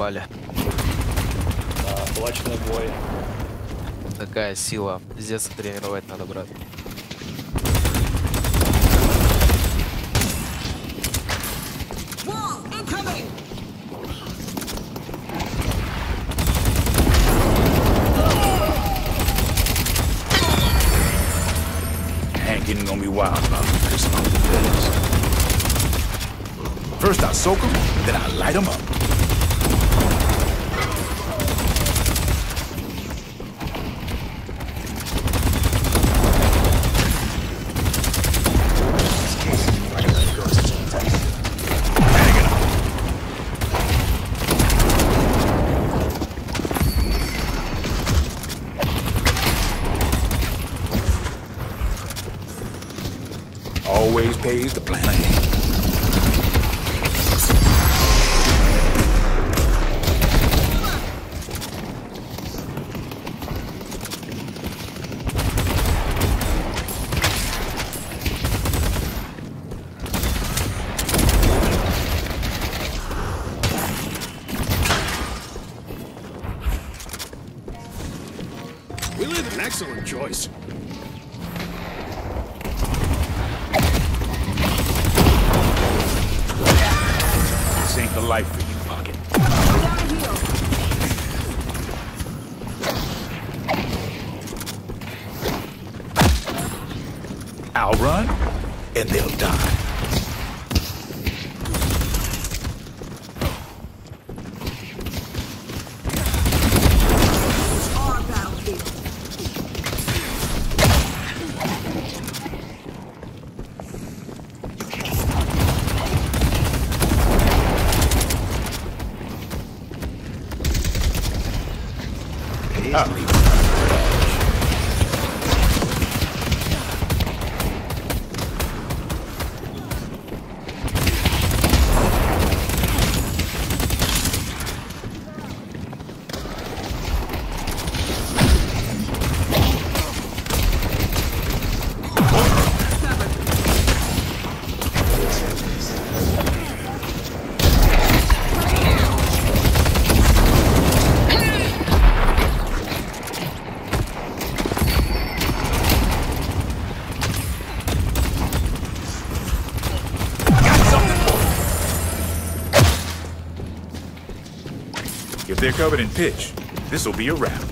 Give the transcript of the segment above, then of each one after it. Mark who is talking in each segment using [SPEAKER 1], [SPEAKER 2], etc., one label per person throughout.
[SPEAKER 1] попали.
[SPEAKER 2] Да, кулачный бой.
[SPEAKER 1] Такая сила. С детства тренировать надо, брат.
[SPEAKER 3] Ain't getting gonna be wild about this one. First I soak them, then I light them up. Always pays to plan ahead.
[SPEAKER 4] We live an excellent choice.
[SPEAKER 3] This ain't the life for you, Pocket. I'll run, and they'll die.
[SPEAKER 5] Our battlefield.
[SPEAKER 3] If they're covered in pitch, this'll be a wrap.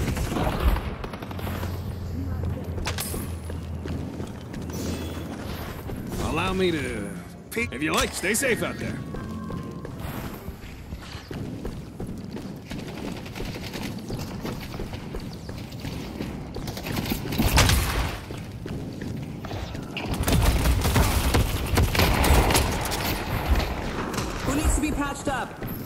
[SPEAKER 4] Allow me to peek. If you like, stay safe out there.
[SPEAKER 5] Who needs to be patched up?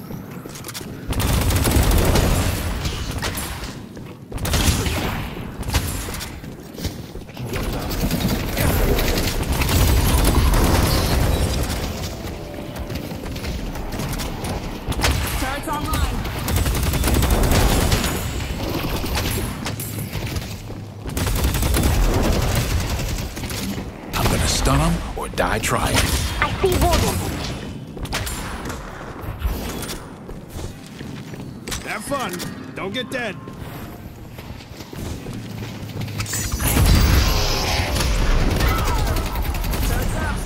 [SPEAKER 5] Turrets online.
[SPEAKER 3] I'm gonna stun them or die trying.
[SPEAKER 6] I see Warden.
[SPEAKER 4] Have fun. Don't get dead.
[SPEAKER 5] Turrets up.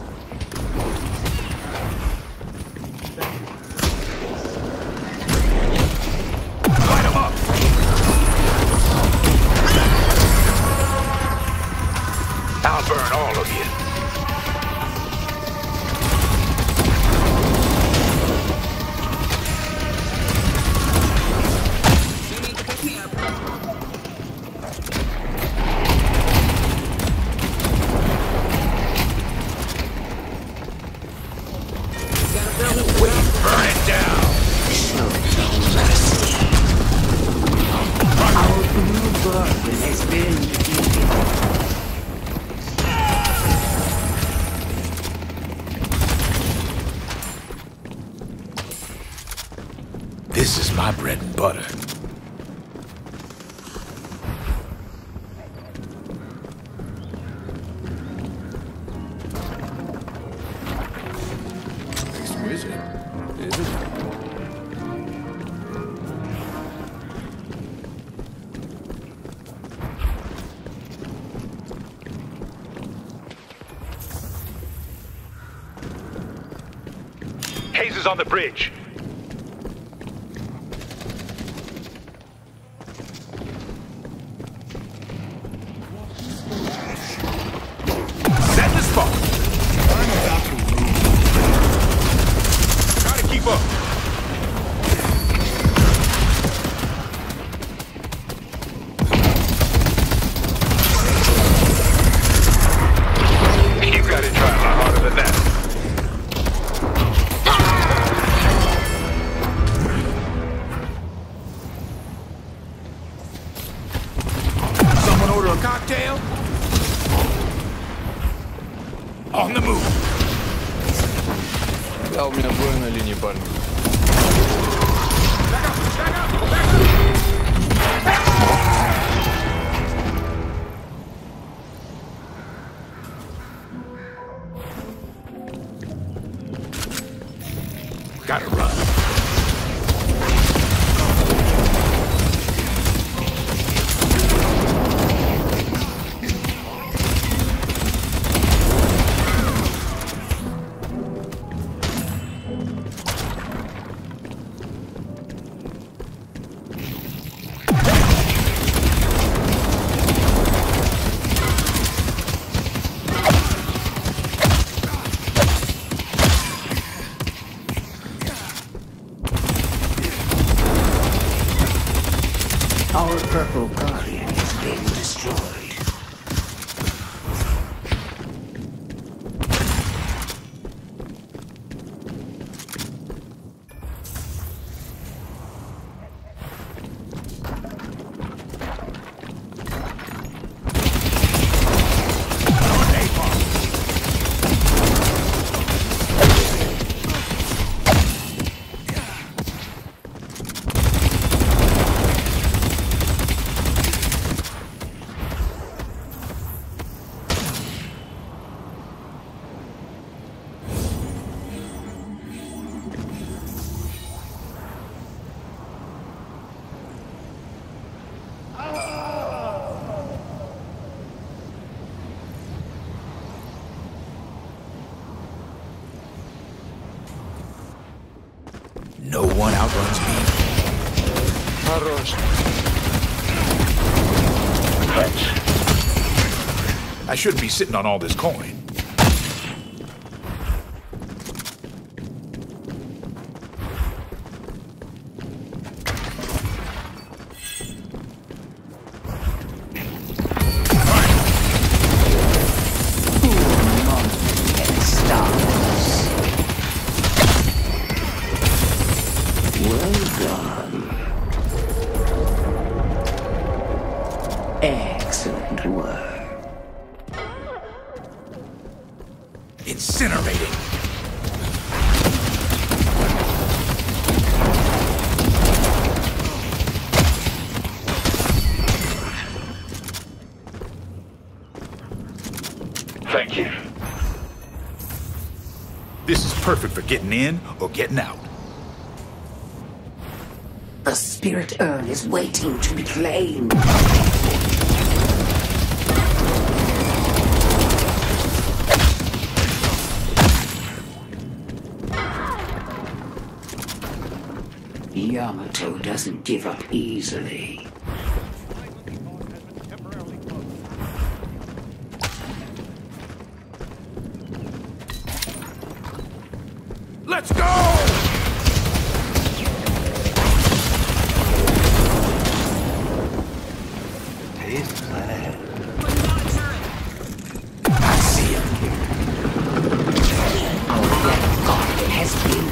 [SPEAKER 3] Light them up! I'll burn all of you.
[SPEAKER 5] You need to pick me up. Gotta build it.
[SPEAKER 3] Burn it down!
[SPEAKER 7] Our blue bird has been defeated.
[SPEAKER 3] This is my bread and butter.
[SPEAKER 4] Exquisite, isn't it?
[SPEAKER 3] Forces on the bridge. Set the spot.
[SPEAKER 4] I'm about to move.
[SPEAKER 3] Try to keep up. You gotta try a lot harder than that. Someone order a cocktail? On the move.
[SPEAKER 2] Да, у меня двое на линии, парни.
[SPEAKER 3] Gotta run.
[SPEAKER 7] Our purple guardian is being destroyed.
[SPEAKER 3] No one outruns me.
[SPEAKER 2] Хорош.
[SPEAKER 3] I shouldn't be sitting on all this coin.
[SPEAKER 7] Excellent work.
[SPEAKER 3] Incinerating. Thank you. This is perfect for getting in or getting out.
[SPEAKER 7] The spirit urn is waiting to be claimed. Yamato doesn't give up easily.
[SPEAKER 3] Let's go!
[SPEAKER 7] I see him. Our death god has been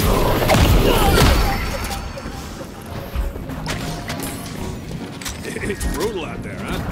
[SPEAKER 7] destroyed.
[SPEAKER 4] It's brutal out there, huh?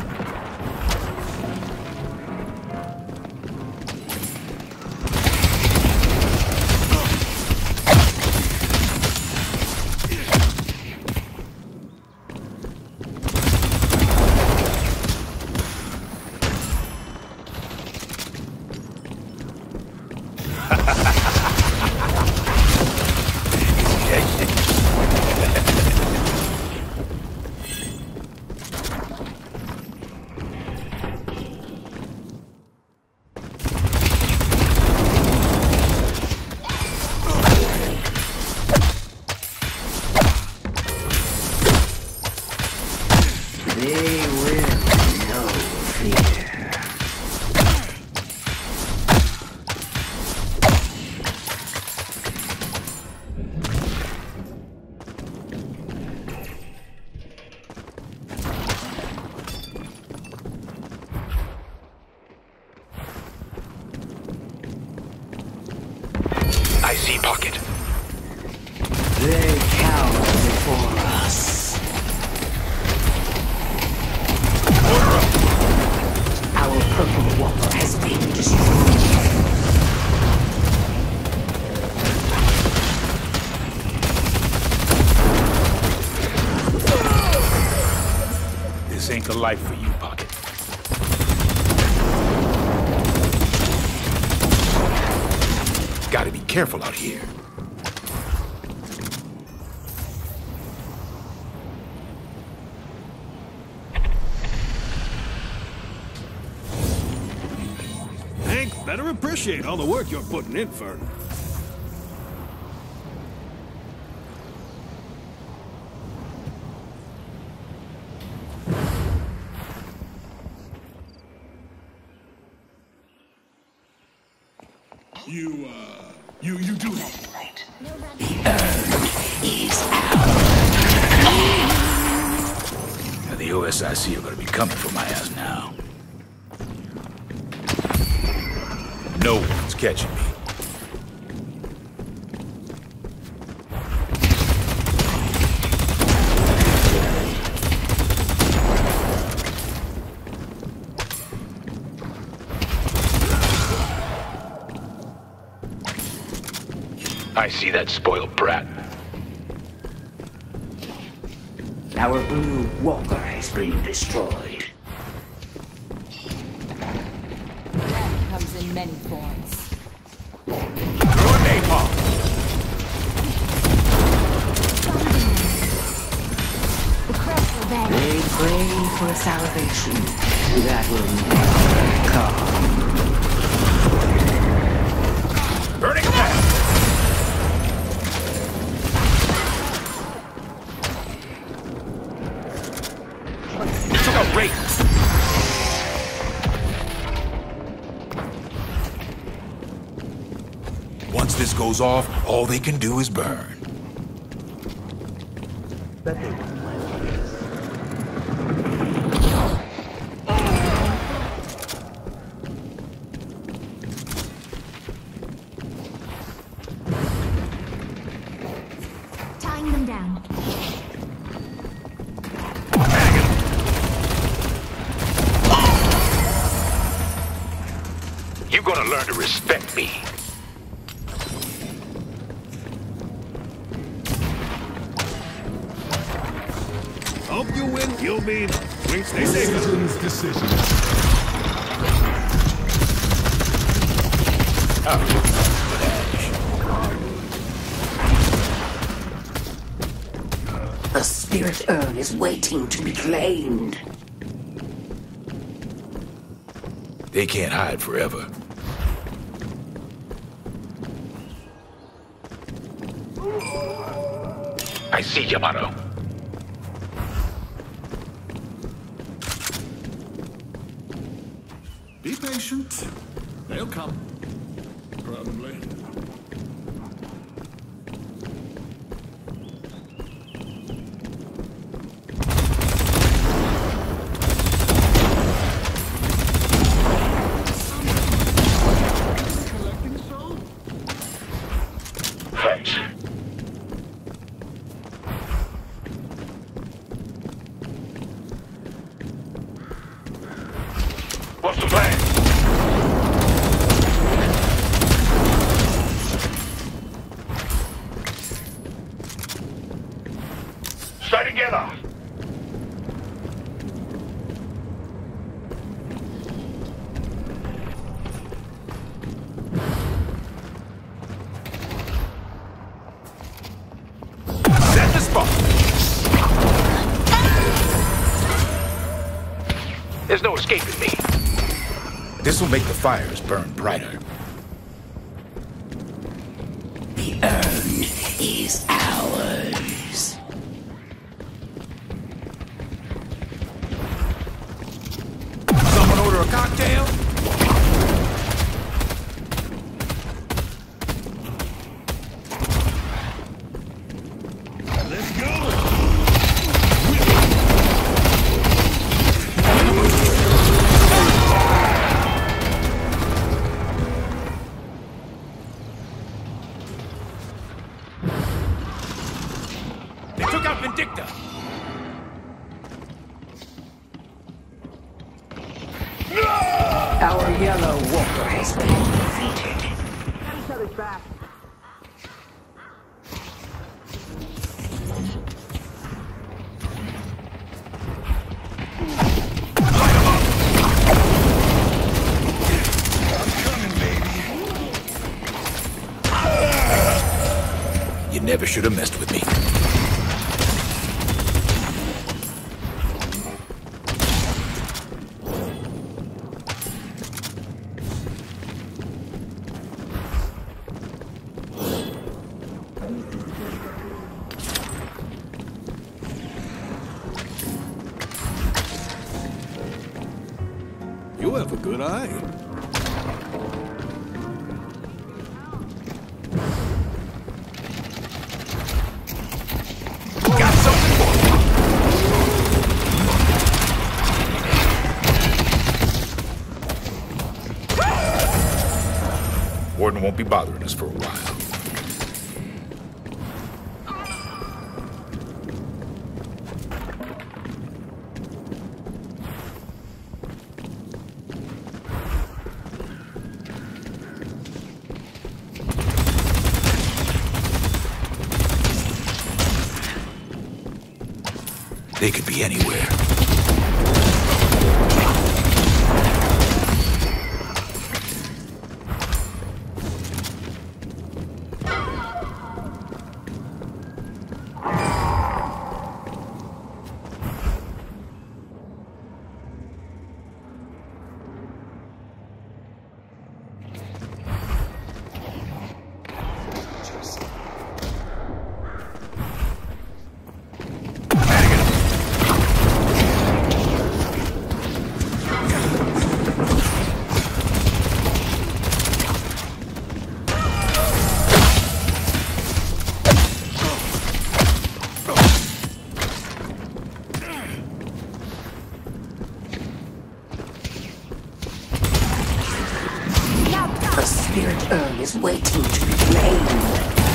[SPEAKER 3] This ain't the life for you, Pocket. Gotta be careful out here.
[SPEAKER 4] Hank, better appreciate all the work you're putting in, Fern. You do have right.
[SPEAKER 3] Now, the OSIC are gonna be coming for my ass now. No one's catching me. I see that spoiled brat.
[SPEAKER 7] Our blue walker has been destroyed.
[SPEAKER 6] Death comes in many forms.
[SPEAKER 3] Throw a napalm!
[SPEAKER 6] The crest will bend.
[SPEAKER 7] They pray for salvation that will never come.
[SPEAKER 3] Burning path! Took a rate! Once this goes off, all they can do is burn.
[SPEAKER 6] Tying them down.
[SPEAKER 3] You're gonna learn to respect me.
[SPEAKER 4] Hope you win, you'll be. Wink, stay safe.
[SPEAKER 3] Citizens' decisions.
[SPEAKER 7] The spirit urn is waiting to be claimed.
[SPEAKER 3] They can't hide forever. I see Yamato.
[SPEAKER 4] Be patient. They'll come. Probably.
[SPEAKER 3] Thanks. What's the plan? Stay together. Set the spot. There's no escaping me. This will make the fires burn brighter.
[SPEAKER 7] The urn is ours.
[SPEAKER 3] Someone order a cocktail?
[SPEAKER 4] Let's go!
[SPEAKER 3] They took out Vindicta.
[SPEAKER 7] Our yellow walker has been defeated.
[SPEAKER 5] Each other's back.
[SPEAKER 3] should have messed with me.
[SPEAKER 4] You have a good eye.
[SPEAKER 3] Got something for you. Warden won't be bothering us for a while. They could be anywhere.
[SPEAKER 7] The spirit urn is waiting to be claimed.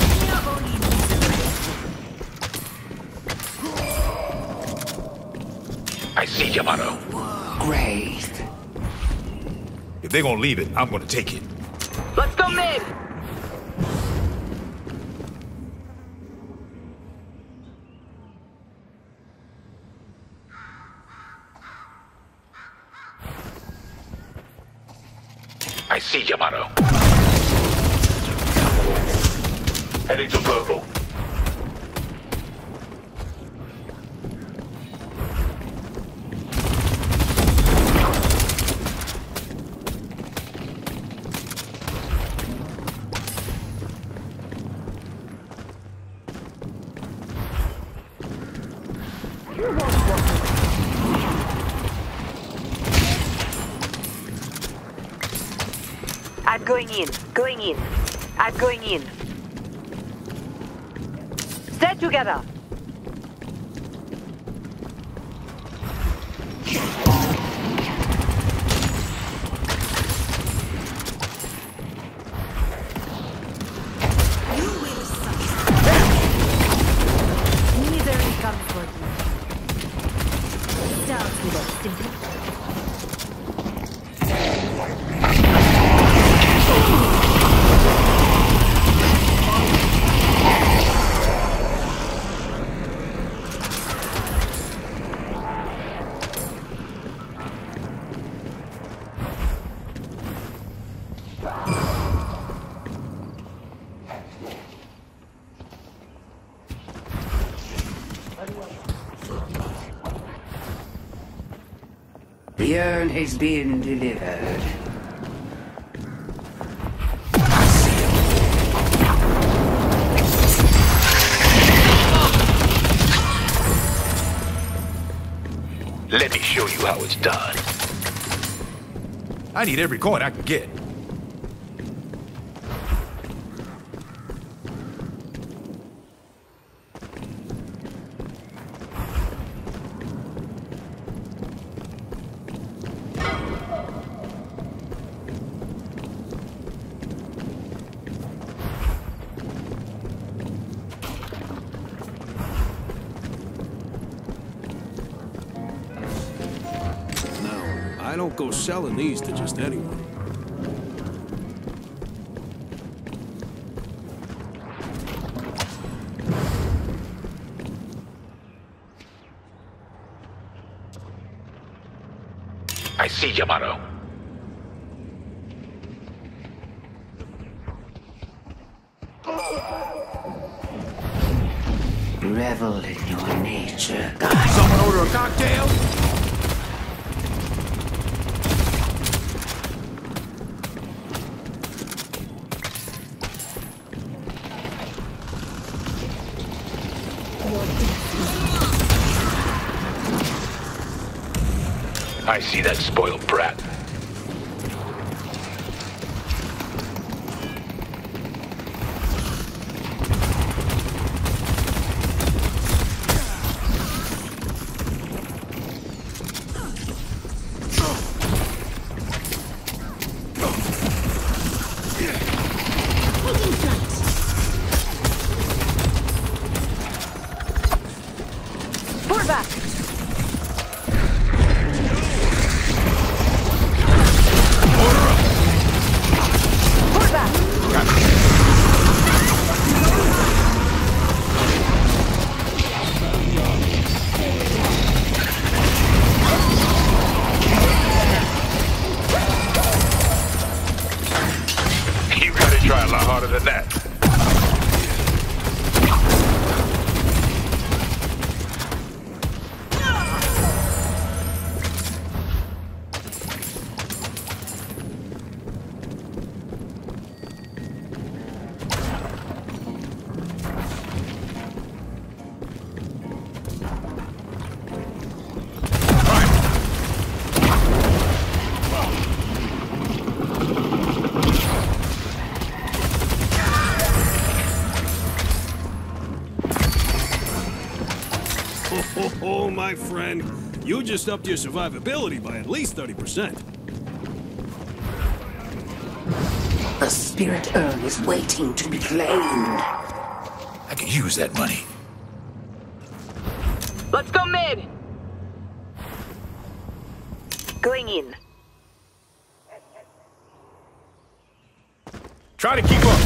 [SPEAKER 3] I see Yamato.
[SPEAKER 7] Grave.
[SPEAKER 3] If they're gonna leave it, I'm gonna take it.
[SPEAKER 5] Let's go mid!
[SPEAKER 3] I see Yamato. Heading to purple.
[SPEAKER 8] I'm going in. Going in. I'm going in. Stay together.
[SPEAKER 6] Misery comes for you. Starts with a simple.
[SPEAKER 7] The urn has been delivered.
[SPEAKER 3] Let me show you how it's done. I need every coin I can get.
[SPEAKER 4] I don't go selling these to just anyone.
[SPEAKER 3] I see Yamato.
[SPEAKER 7] revel in your nature, guy.
[SPEAKER 3] Someone order a cocktail?
[SPEAKER 9] I see that spoiled brat.
[SPEAKER 8] Fall back. Fall back.
[SPEAKER 9] You gotta try a lot harder than that.
[SPEAKER 4] Oh, my friend. You just upped your survivability by at least 30%.
[SPEAKER 7] The spirit urn is waiting to be claimed.
[SPEAKER 3] I could use that money.
[SPEAKER 5] Let's go mid.
[SPEAKER 8] Going in.
[SPEAKER 3] Try to keep up.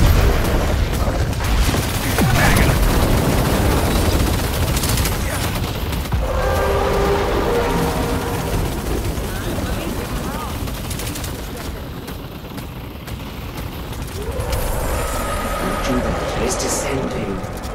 [SPEAKER 7] Jupiter is descending.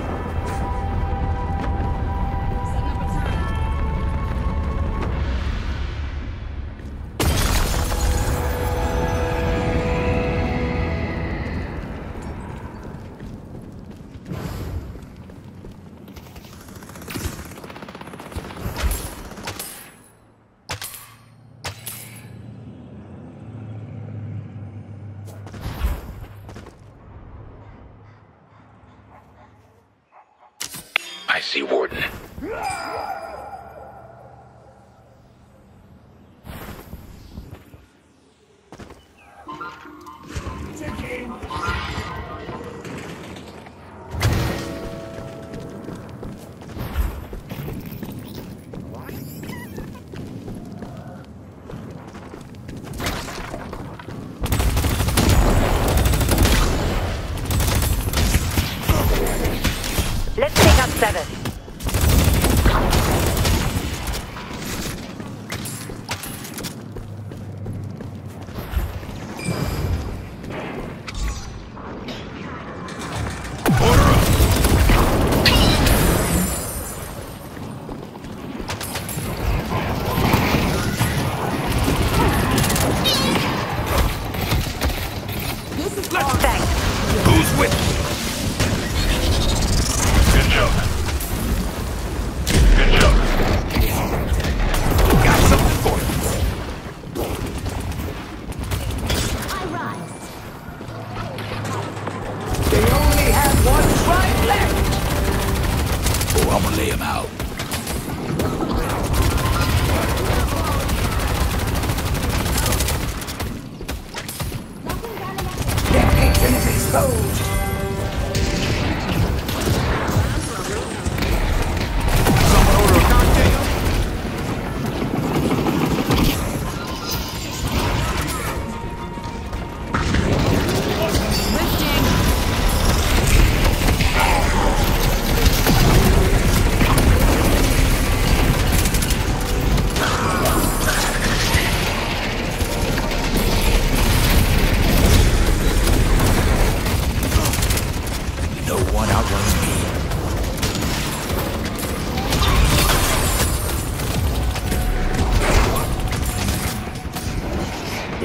[SPEAKER 9] I see Warden.
[SPEAKER 8] Let's take up 7.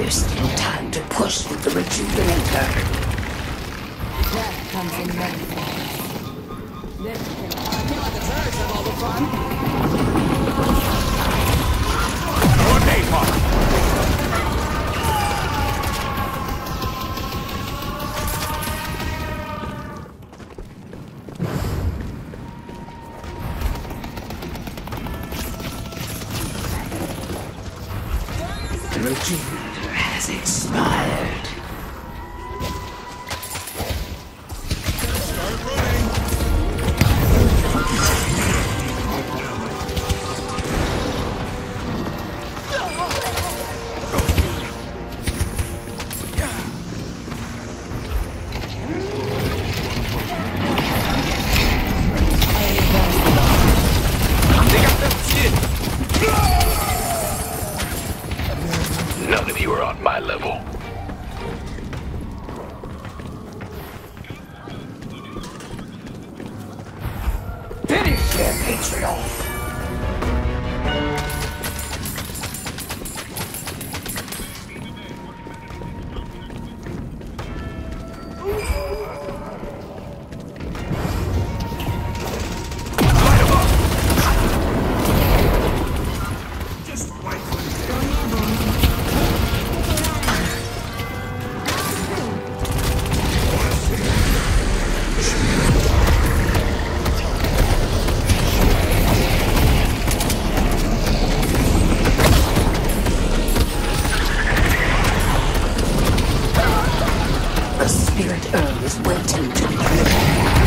[SPEAKER 7] Just in time to push with the rejuvenator.
[SPEAKER 6] Death comes in many forms. This can
[SPEAKER 5] Like a church have all the fun.
[SPEAKER 3] Or napalm.
[SPEAKER 7] The rejuvenator has expired.
[SPEAKER 9] None of you are on my level.
[SPEAKER 7] Finish their Patreon. The Spirit Earl is waiting to be killed.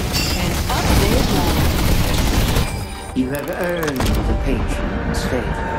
[SPEAKER 7] You have earned the patron's favor.